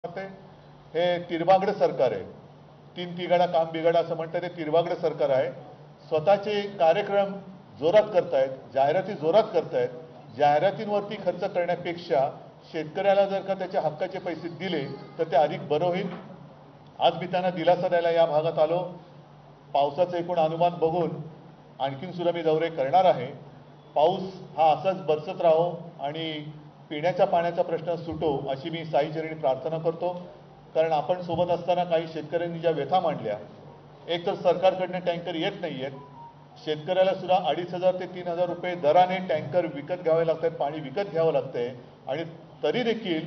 हे तिरवागड सरकार आहे. तीन तिगाडा काम बिगाडा असं म्हणतात, ते तिरवागड सरकार आहे. स्वतःचे कार्यक्रम जोरात करतायत, जाहिराती जोरात करतायत. जाहिरातींवरती खर्च करण्यापेक्षा शेतकऱ्याला जर का त्याच्या हक्काचे पैसे दिले तर ते अधिक बरं होईल. आज मी त्यांना दिलासा द्यायला या भागात आलो. पावसाचं एकूण अनुमान बघून आणखीन सुद्धा मी दौरे करणार आहे. पाऊस हा असाच बरसत राहो आणि पिण्याच्या पाण्याचा प्रश्न सुटो अशी मी साईचरणी प्रार्थना करतो. कारण आपण सोबत असताना काही शेतकऱ्यांनी ज्या व्यथा मांडल्या, एक तर सरकारकडनं टँकर येत नाही आहेत, शेतकऱ्याला सुद्धा 2,500 ते 3,000 रुपये दराने टँकर विकत घ्यावे लागतात, पाणी विकत घ्यावं लागतंय. आणि तरी देखील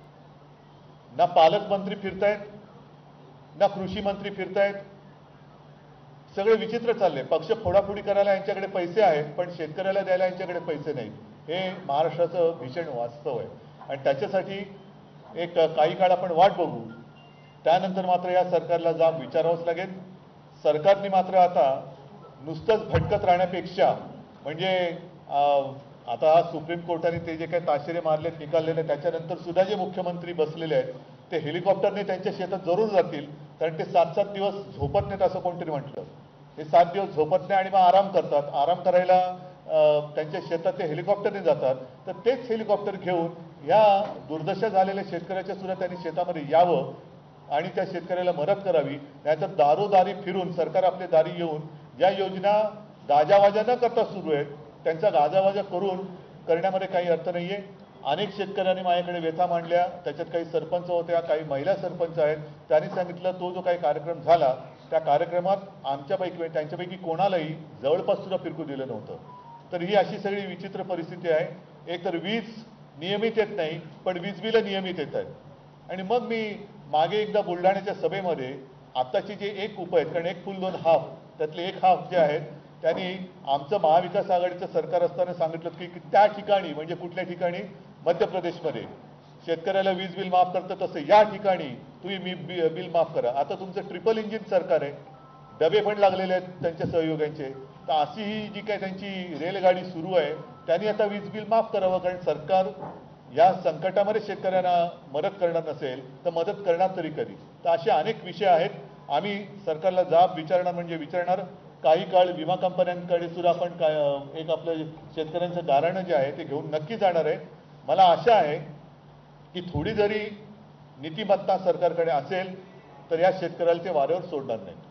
ना पालकमंत्री फिरतायत, ना कृषी मंत्री फिरतायत. सगळे विचित्र चालले. पक्ष फोडाफोडी करायला यांच्याकडे पैसे आहेत, पण शेतकऱ्याला द्यायला यांच्याकडे पैसे नाहीत. हे महाराष्ट्राचं भीषण वास्तव आहे. आणि त्याच्यासाठी एक काही काळ आपण वाट बघू. त्यानंतर मात्र या सरकारला जाब विचारावंच लागेल. सरकारने मात्र आता नुसतंच भटकत राहण्यापेक्षा, म्हणजे आता सुप्रीम कोर्टाने ते जे काही ताशेरे मारलेत निकाललेले, त्याच्यानंतर सुद्धा जे मुख्यमंत्री बसलेले आहेत ते हेलिकॉप्टरने त्यांच्या शेतात जरूर जातील. कारण ते 7-7 दिवस झोपत नाहीत असं कोणतरी म्हटलं. ते 7 दिवस झोपत नाही आणि मग आराम करतात. आराम करायला त्यांच्या शेतात ते हेलिकॉप्टरने जातात. तर तेच हेलिकॉप्टर घेऊन ह्या दुर्दशा झालेल्या शेतकऱ्याच्या सुद्धा त्यांनी शेतामध्ये यावं आणि त्या शेतकऱ्याला मदत करावी. नाहीतर दारोदारी फिरून सरकार आपले दारी येऊन ज्या योजना गाजावाजा न करता सुरू आहेत त्यांचा गाजावाजा करण्यामध्ये काही अर्थ नाही आहे. अनेक शेतकऱ्यांनी माझ्याकडे व्यथा मांडल्या. त्याच्यात काही सरपंच होत्या, काही महिला सरपंच आहेत. त्यांनी सांगितलं तो जो काही कार्यक्रम झाला त्या कार्यक्रमात त्यांच्यापैकी कोणालाही जवळपास सुद्धा फिरकू दिलं नव्हतं. तर ही अशी सगळी विचित्र परिस्थिती आहे. एक तर वीज नियमित येत नाही, पण वीज बिलं नियमित येत आहेत. आणि मग मी मागे एकदा बुलढाण्याच्या सभेमध्ये आत्ताची जे एक उप आहेत, कारण एक फुल दोन हाफ, त्यातले एक हाफ जे आहेत त्यांनी आमचं महाविकास आघाडीचं सरकार असताना सांगितलं की त्या ठिकाणी, म्हणजे कुठल्या ठिकाणी, मध्य प्रदेशमध्ये शेतकऱ्याला वीज बिल माफ करतं तसं या ठिकाणी तुम्ही बिल माफ करा. आता तुमचं ट्रिपल इंजिन सरकार आहे, डबे पण लागलेले आहेत त्यांच्या सहयोग्यांचे. तर अशी ही जी काही त्यांची रेलगाडी सुरू आहे त्यांनी आता वीज बिल माफ करावं. कारण सरकार या संकटामध्ये शेतकऱ्यांना मदत करणार नसेल तर मदत करणार तरी कधी. तर असे अनेक विषय आहेत. आम्ही सरकारला जाब विचारणार म्हणजे विचारणार. काही काळ विमा कंपन्यांकडे सुद्धा आपण एक आपलं शेतकऱ्यांचं गाऱ्हाणं जे आहे ते घेऊन नक्की जाणार आहे. मला आशा आहे की थोडी जरी नीतिमत्ता सरकारकडे असेल तर या शेतकऱ्याला ते वाऱ्यावर सोडणार नाही.